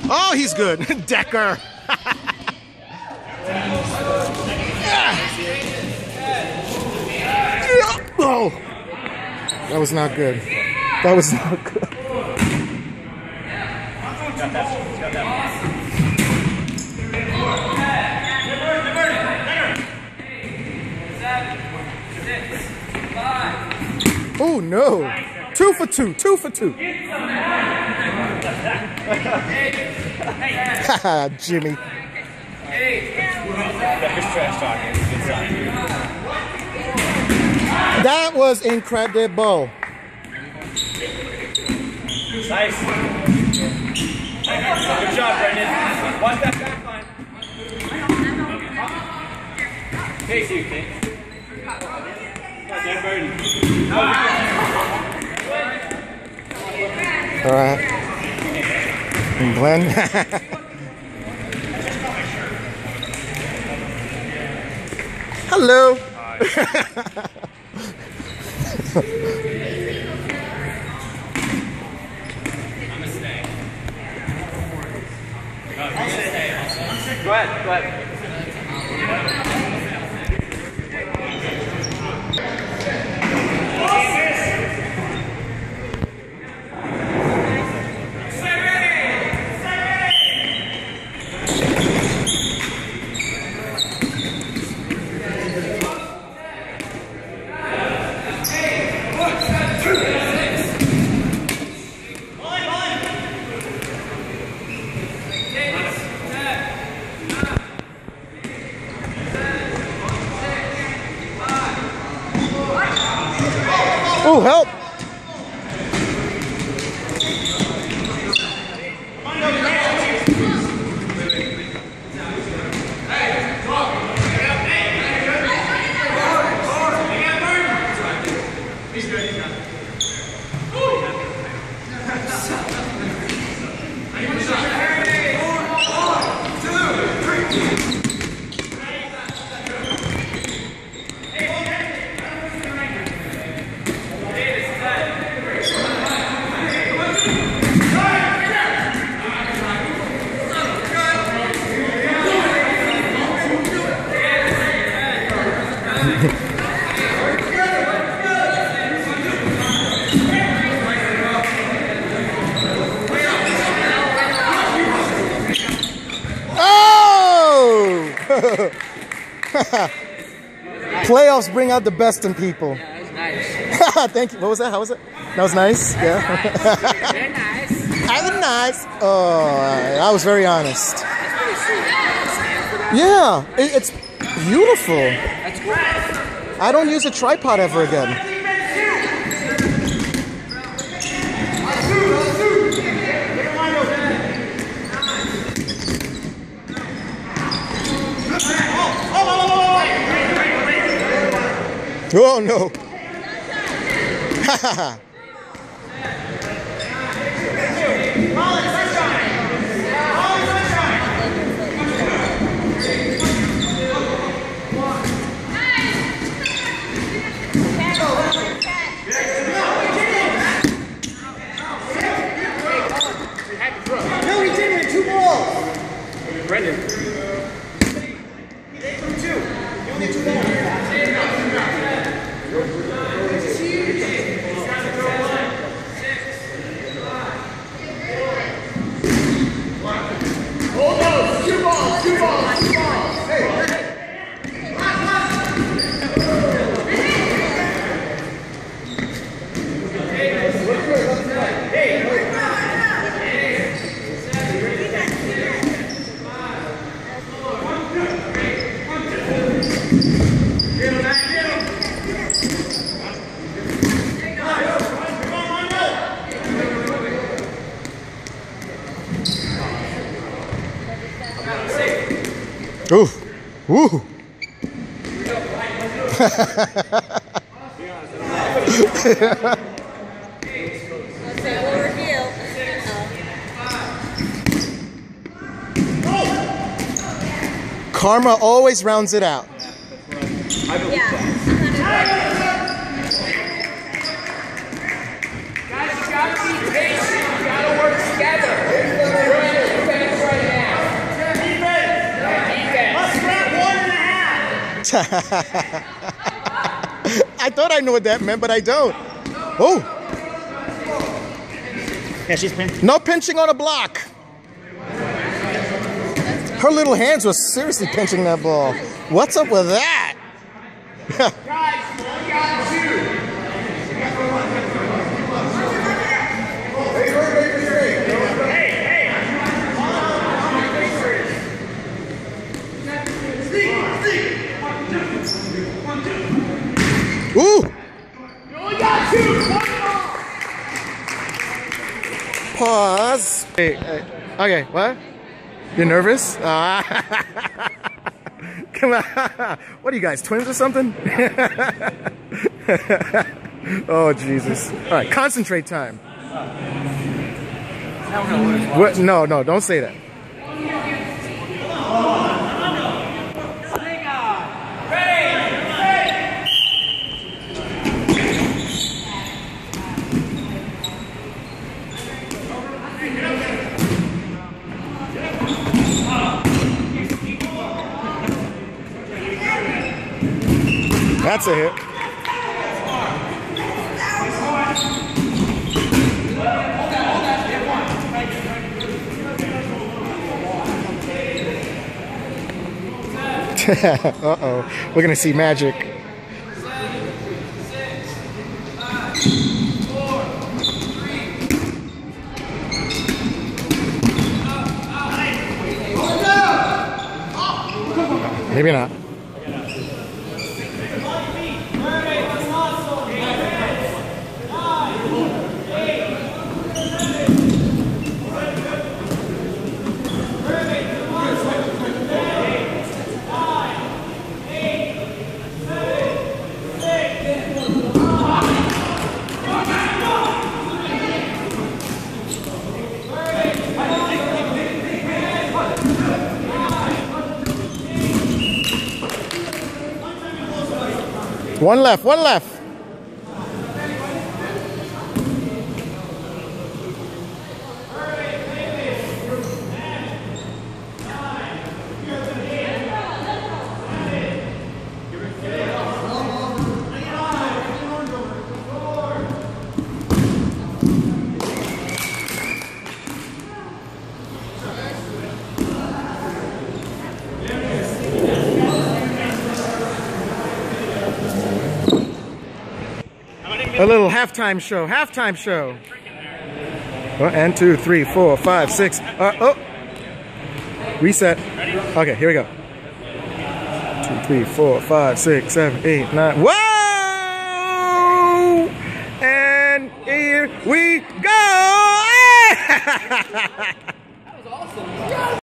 Oh, he's good. Decker. Oh, that was not good. That was not good. Oh no! 2 for 2. 2 for 2. Haha, Jimmy. That was incredible. Nice. Good job, Brendan. Watch that back line. Casey, okay? All right. And Glenn. Hello. Go ahead, go ahead. Oh, help! Playoffs bring out the best in people. Yeah, that was nice. Thank you. What was that? How was it? That was nice. Yeah. Very nice. That was nice. Oh, I was very honest. That's pretty sweet. Yeah, it's beautiful. That's cool. I don't use a tripod ever again. Oh no. No, he didn't win 2 balls. Brendan. He did 2. You only 2 balls. Hold those. 2 balls. 2 balls. 2 balls. Hey. Ooh. Woo. Karma always rounds it out. Yeah. Guys, you gotta be patient. You gotta work together. I thought I knew what that meant, but I don't. Oh. Yeah, she's pinching. No pinching on a block. Her little hands were seriously pinching that ball. What's up with that? Ooh! Pause. Hey, okay, what? You're nervous? Come on. What are you guys, twins or something? Oh, Jesus. All right, concentrate time. What? No, don't say that. That's a hit. Uh-oh. We're going to see magic. Maybe not. One left, one left. A little halftime show, halftime show. 1, 2, 3, 4, 5, 6. Oh, reset. Okay, here we go. 2, 3, 4, 5, 6, 7, 8, 9. Whoa! And here we go!